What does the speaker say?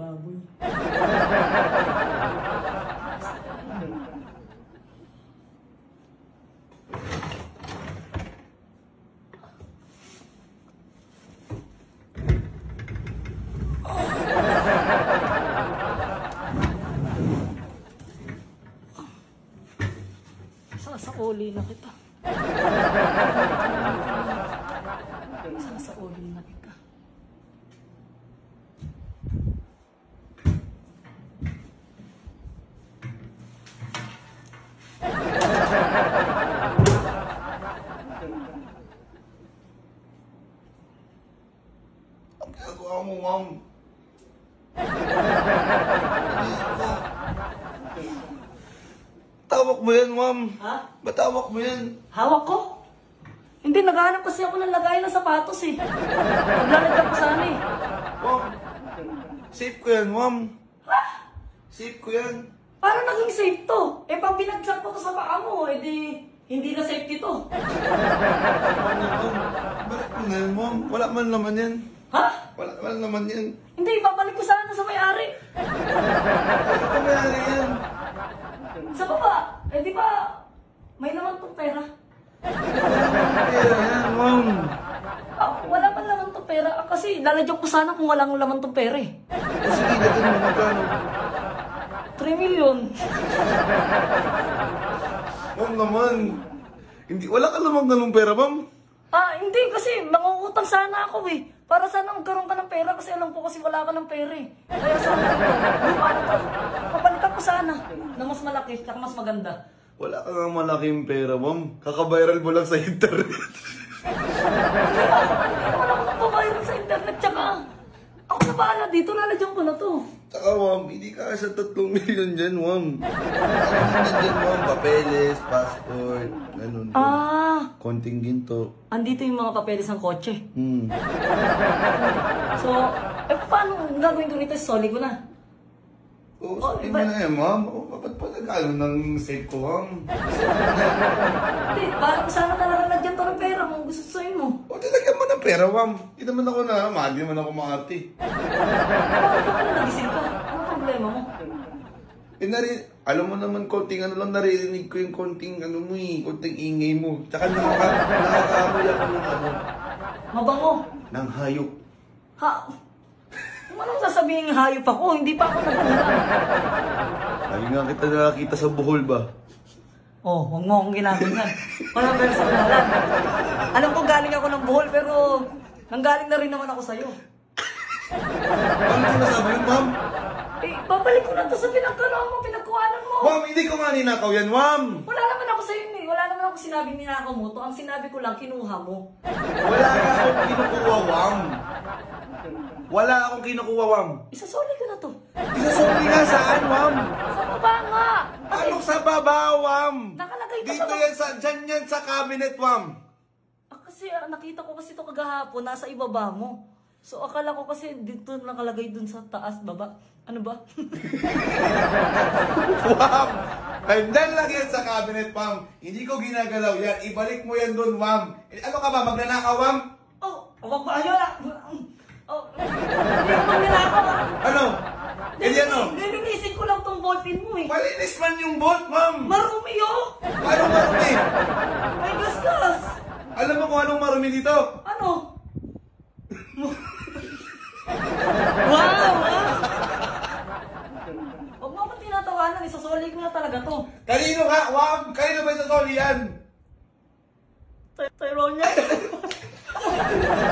baboy. Sasauli na kita. Sasauli na kita. Ang ginagawa mo, ma'am. Tawak mo yan, ma'am. Ha? Batawak mo yan. Hawak ko? Hindi, naghahanap kasi ako ng lagay ng sapatos eh. Naglalagyan ko sana eh. Ma'am, safe ko yan, ma'am. Ha? Safe ko yan. Paano naging safe to? Eh, pag binagsak ko to sa paa mo, eh di, hindi na safety to. Balik mo na yan, ma'am. Wala man naman yan. Ha? Wala naman yan. Hindi, babalik ko sana sa may-ari. Ano ka mayari yan? Sa baba, eh di ba, may naman tong pera. Pera yan, ma'am. Ah, wala man naman tong pera. Ah, kasi lalagyan ko sana kung walang laman tong pera eh. O sige, dito mo magkano. 3 million. Ma'am naman. Hindi, wala ka namang ganung pera, ma'am. Ah, hindi kasi mangungutang sana ako eh. Para sana magkaroon ka ng pera kasi alam ko kasi wala ka ng pera eh. Kaya sana ito, ano to, papalitan ko sana na mas malaki at mas maganda. Wala ka nga malaking pera, ma'am. Kaka-viral mo lang sa internet. Hindi naman ako nagpabayad sa internet tsaka ako na bahala dito, lalagyan ko na to. Saka, ma'am, hindi ka sa 3 million dyan, ma'am. Ano dyan, ma'am? Papeles, passport, ganun. Ah, Konting ginto. andito yung mga papeles ng kotse. Hmm. So, eh paano gagawin ko nito? Soli ko na. Oo, Oh, sabihin iba- mo na yan, ma'am. O, ba't pa nag-ano ng safe ko, ma'am? Hindi, parang sana talaga lagyan to ng pera kung gusto sa'yo mo. O, tilagyan mo ng pera, ma'am. Hindi naman ako na, mahal naman ako maarte. Bakit ka na nagising ka? Ano problema mo? Alam mo naman, konting ano lang naririnig ko yung konting ano mo eh, konting ingay mo. Tsaka nakakaamoy ako ng ano, Mabango. ng hayop. Ha? Kung anong sasabihin ng hayop ako, hindi pa ako nagkulang. Lagi nga kita nakakita sa buhol ba? Oh, huwag mo akong ginagawa. Walang personalan. Alam ko galing ako ng buhol, pero nanggaling na rin naman ako sa'yo. Ano sinasabi yun, ma'am? Eh, babalik ko na to sa pinagkanoon mo, pinagkuhanan mo. Ma'am, hindi ko nga ninakaw yan, ma'am! Wala naman ako sa'yo eh. Wala naman ako sinabing ninakaw mo to. Ang sinabi ko lang, kinuha mo. Wala nga akong kinukuha, ma'am. Wala akong kinukuha, ma'am. Isasoli ko na to. Isasoli nga saan, ma'am? Sa baba nga. Ano sa baba, ma'am? Nakalagay pa Dito sa yan sa, dyan yan sa cabinet, ma'am. Kasi nakita ko kasi ito kagahapon, nasa ibaba mo. So akala ko kasi dito nakalagay dun sa taas, baba. Ano ba? Ma'am, nandyan lang yan sa cabinet, ma'am. Hindi ko ginagalaw yan. Ibalik mo yan doon, ma'am. Eh, ano ka ba, magnanakaw, ma'am? Oh, wag ba ayun na. Oh, hindi ko magnanakaw ah. Ano? Eh, ano? Nilinisin ko lang tong ballpen mo eh. Malinis man yung bolt, ma'am. Marumi oh. Paano marumi? May gasgas. Alam mo kung anong marumi dito? Ano? Wow! Huwag mo akong tinatawanan, isasoli ko na talaga to. Kanino ka? Ma'am, kanino ba isasoli yan? Tyrone niya.